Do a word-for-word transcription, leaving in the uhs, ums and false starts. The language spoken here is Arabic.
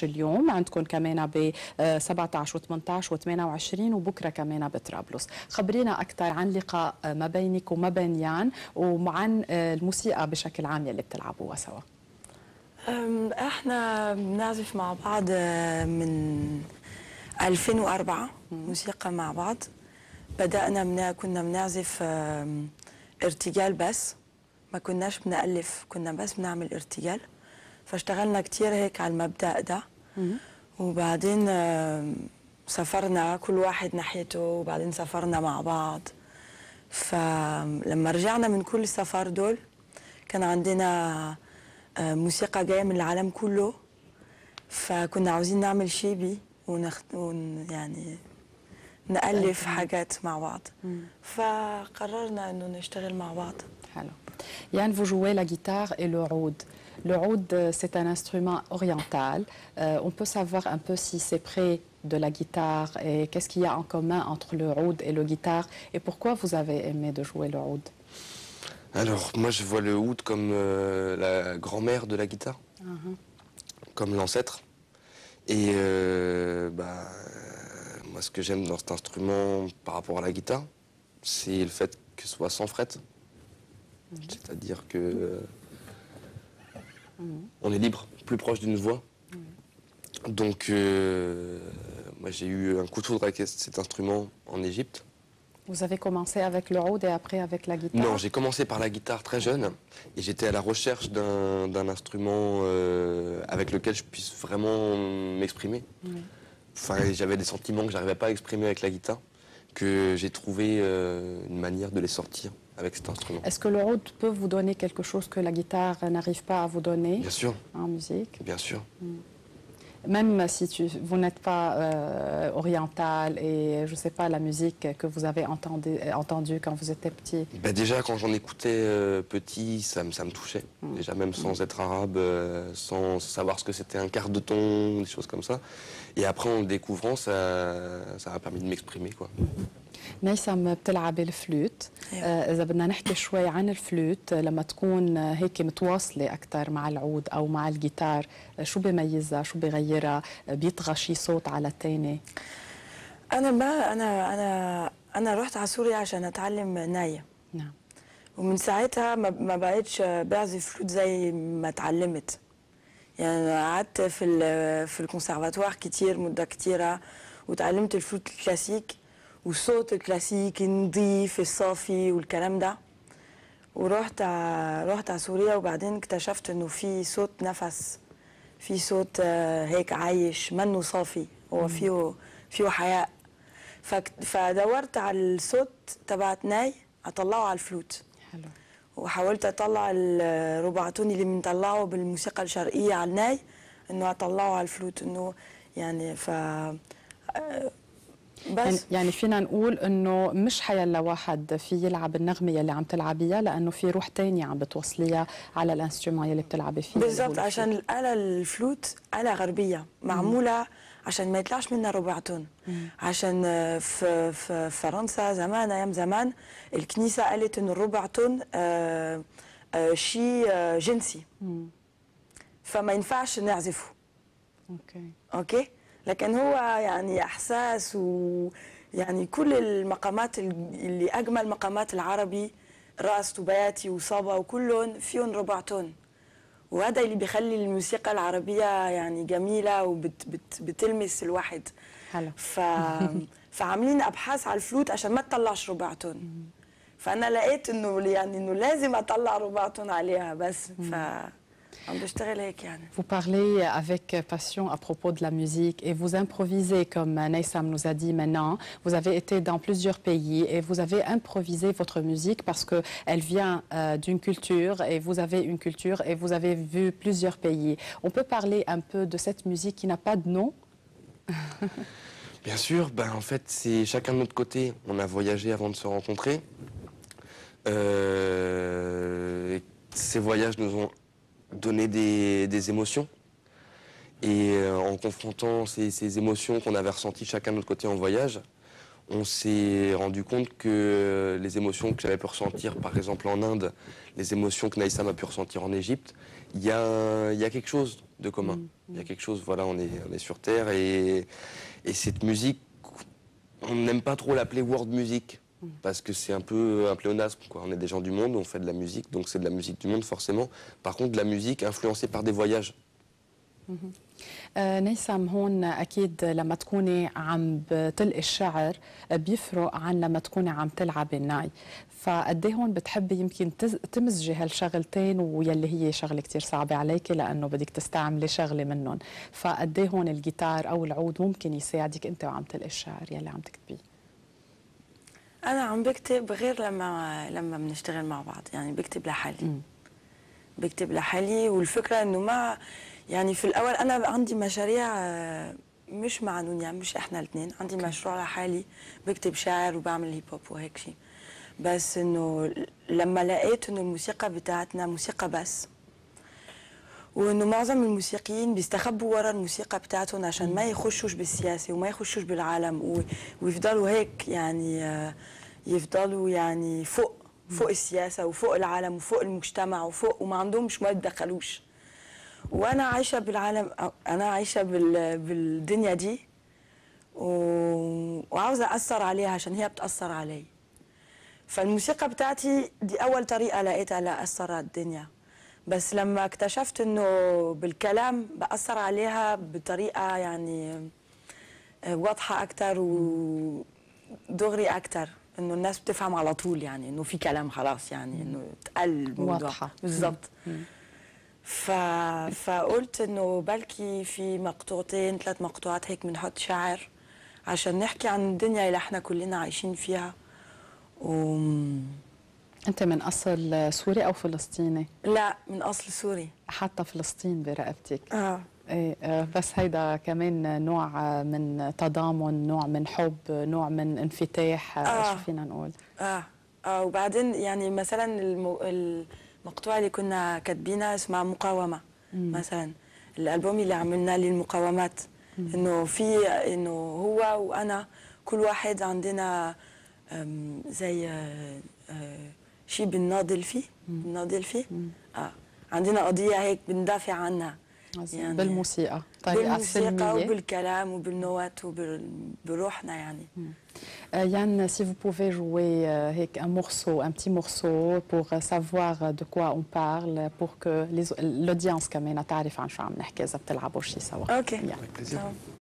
عشر اليوم، عندكم كمان ب سبعة عشر وثمانية عشر وثمانية وعشرين، وبكره كمان بطرابلس. خبرينا اكثر عن لقاء ما بينك وما بين يان، وعن الموسيقى بشكل عام يلي بتلعبوها سوا. احنا بنعزف مع بعض من ألفين وأربعة، موسيقى مع بعض. بدأنا منا كنا بنعزف ارتجال بس، ما كناش بنألف، كنا بس بنعمل ارتجال. فاشتغلنا كتير هيك على المبدأ ده، وبعدين سافرنا كل واحد ناحيته، وبعدين سافرنا مع بعض. فلما رجعنا من كل السفر دول كان عندنا موسيقى جاية من العالم كله، فكنا عاوزين نعمل شيء بيه ونخ... ون... يعني نألف حاجات مع بعض. فقررنا انه نشتغل مع بعض. حلو. Yann, vous jouez la guitare et le oud. Le oud, c'est un instrument oriental. Euh, on peut savoir un peu si c'est près de la guitare et qu'est-ce qu'il y a en commun entre le oud et le guitare et pourquoi vous avez aimé de jouer le oud? Alors, moi je vois le oud comme euh, la grand-mère de la guitare, uh-huh. comme l'ancêtre. Et euh, bah, moi ce que j'aime dans cet instrument par rapport à la guitare, c'est le fait que ce soit sans fret. Uh-huh. C'est-à-dire que euh, uh-huh. on est libre, plus proche d'une voix. Uh-huh. Donc euh, moi j'ai eu un coup de foudre avec cet instrument en Égypte. Vous avez commencé avec le oud et après avec la guitare? Non, j'ai commencé par la guitare très jeune et j'étais à la recherche d'un instrument euh, avec lequel je puisse vraiment m'exprimer. Oui. Enfin, j'avais des sentiments que je n'arrivais pas à exprimer avec la guitare, que j'ai trouvé euh, une manière de les sortir avec cet instrument. Est-ce que le oud peut vous donner quelque chose que la guitare n'arrive pas à vous donner? Bien sûr. En musique? Bien sûr. Mm. Même si tu, vous n'êtes pas euh, oriental et je ne sais pas la musique que vous avez entendue entendu quand vous étiez petit. Ben déjà quand j'en écoutais euh, petit, ça, ça me touchait. Mmh. Déjà même sans mmh. être arabe, euh, sans savoir ce que c'était un quart de ton, des choses comme ça. Et après en le découvrant, ça ça m'a permis de m'exprimer quoi. Mmh. نيسم بتلعبي الفلوت. آه إذا بدنا نحكي شوي عن الفلوت، لما تكون هيك متواصلة أكثر مع العود أو مع الجيتار، شو بيميزها؟ شو بيغيرها؟ بيطغى شي صوت على الثاني؟ أنا ما أنا أنا أنا رحت على سوريا عشان أتعلم ناية. نعم. ومن ساعتها ما ما بقتش بعزف فلوت زي ما اتعلمت. يعني قعدت في في الكونسرفاتوار كتير مدة كتيرة وتعلمت الفلوت الكلاسيك والصوت الكلاسيكي النظيف الصافي والكلام ده. ورحت رحت على سوريا وبعدين اكتشفت انه في صوت نفس، في صوت هيك عايش منه صافي، هو فيه فيه حياة. فدورت على الصوت تبعت ناي اطلعه على الفلوت. حلو. وحاولت اطلع الربعتوني اللي بنطلعه بالموسيقى الشرقية على الناي انه اطلعه على الفلوت، انه يعني ف بس يعني فينا نقول انه مش حيلا واحد في يلعب النغمه يلي عم تلعبيها، لانه في روح ثانيه عم بتوصليها على الانسترومون يلي بتلعبي فيه. بالضبط، عشان الاله الفلوت آلة غربيه معموله مم. عشان ما يطلعش منها ربعتون. مم. عشان في في فرنسا زمان ايام زمان الكنيسه قالت انه الربعتون آه آه شيء آه جنسي. مم. فما ينفعش نعزفه. اوكي اوكي لكن هو يعني احساس، ويعني كل المقامات اللي اجمل مقامات العربي، راس وبياتي وصبا وكلهم فيهم ربعتون، وهذا اللي بيخلي الموسيقى العربيه يعني جميله وبتلمس الواحد. حلو. ف... فعاملين ابحاث على الفلوت عشان ما تطلعش ربعتون. فانا لقيت انه يعني انه لازم اطلع ربعتون عليها بس. ف Vous parlez avec passion à propos de la musique et vous improvisez, comme Neysam nous a dit maintenant. Vous avez été dans plusieurs pays et vous avez improvisé votre musique parce qu'elle vient euh, d'une culture et vous avez une culture et vous avez vu plusieurs pays. On peut parler un peu de cette musique qui n'a pas de nom? Bien sûr, ben, en fait c'est chacun de notre côté. On a voyagé avant de se rencontrer. Euh, ces voyages nous ont donner des, des émotions et euh, en confrontant ces, ces émotions qu'on avait ressenties chacun de notre côté en voyage, on s'est rendu compte que les émotions que j'avais pu ressentir par exemple en Inde, les émotions que Neysam a pu ressentir en Égypte, il y a, il y a quelque chose de commun. Il y a quelque chose, voilà, on est, on est sur Terre et, et cette musique, on n'aime pas trop l'appeler world music parce que c'est un peu un pléonasme, quoi. On est des gens du monde, on fait de la musique, donc c'est de la musique du monde forcément. Par contre, de la musique influencée par des voyages. آه نيسم هون أكيد لما تكوني عم بتلقي الشعر بيفرق عن لما تكوني عم تلعبي الناي، فقديه هون بتحبي يمكن تمزجي هالشغلتين ويلي هي شغلة كتير صعبة عليكي لأنه بدك تستعملي شغلة منهم، فقديه هون الجيتار أو العود ممكن يساعدك أنت وعم تلقي الشعر يلي عم تكتبيه؟ أنا عم بكتب غير لما لما بنشتغل مع بعض، يعني بكتب لحالي. م. بكتب لحالي، والفكرة إنه ما يعني في الأول أنا عندي مشاريع مش مع نونيا، مش إحنا الاثنين، عندي مشروع لحالي بكتب شعر وبعمل هيب هوب وهيك شيء. بس إنه لما لقيت إنه الموسيقى بتاعتنا موسيقى بس، وإنه معظم الموسيقيين بيستخبوا ورا الموسيقى بتاعتهم عشان ما يخشوش بالسياسة وما يخشوش بالعالم ويفضلوا هيك يعني يفضلوا يعني فوق فوق السياسة وفوق العالم وفوق المجتمع وفوق وما عندهمش ما يتدخلوش. وانا عايشه بالعالم، انا عايشه بالدنيا دي وعاوزه اثر عليها عشان هي بتاثر علي. فالموسيقى بتاعتي دي اول طريقه لقيتها لاثر على الدنيا، بس لما اكتشفت انه بالكلام باثر عليها بطريقه يعني واضحه اكتر ودغري اكتر، انه الناس بتفهم على طول، يعني انه في كلام خلاص، يعني انه اتقال الموضوع واضحه بالظبط. ف... فقلت انه بلكي في مقطوعتين ثلاث مقطوعات هيك بنحط شعر عشان نحكي عن الدنيا اللي احنا كلنا عايشين فيها. و... انت من اصل سوري او فلسطيني؟ لا، من اصل سوري. حتى فلسطين برقبتك. اه ايه، بس هيدا كمان نوع من تضامن، نوع من حب، نوع من انفتاح. آه. شو فينا نقول؟ اه اه وبعدين يعني مثلا الم... المقطوعه اللي كنا كاتبينها اسمها مقاومه. مم. مثلا الالبوم اللي عملناه للمقاومات، انه في انه هو وانا كل واحد عندنا زي شيء بنناضل فيه بنناضل فيه اه عندنا قضيه هيك بندافع عنها، يعني بالموسيقى طريقه بالموسيقى وبالكلام وبالنوات وبروحنا يعني. Yann, si vous pouvez jouer euh, un morceau, un petit morceau pour savoir de quoi on parle, pour que l'audience كمان تعرف عن شو عم نحكي إذا بتلعبوا شي سوا. اوكي. Avec plaisir.